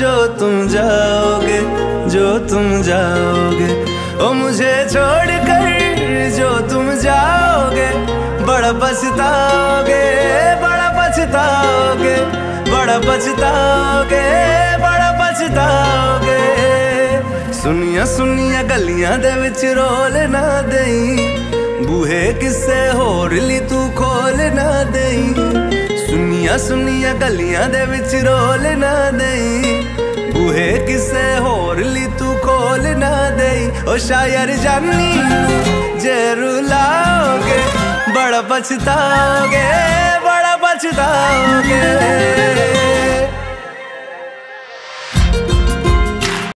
जो तुम जाओगे, जो तुम जाओगे। ओ मुझे छोड़ कर जो तुम जाओगे, बड़ा पछताओगे, बड़ा पछताओगे, बड़ा पछताओगे, बड़ा पछताओगे। सुनिया सुनिया गलियां दे विच रोल ना देई, बूहे किसे होर ली तू खोल ना देई। सुनिया सुनिया गलियां दे विच रोल ना देई, बूहे किसे होर ली तू खोल ना देई। ओ शायर जानी जे रुलाओगे, बड़ा पछताओगे, बड़ा पछताओगे।